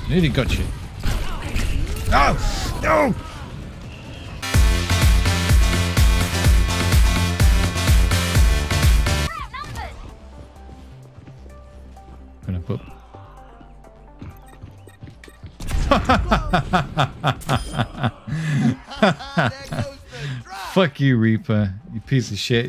Nearly got you. No! No! Gonna put. Fuck you, Reaper. You piece of shit.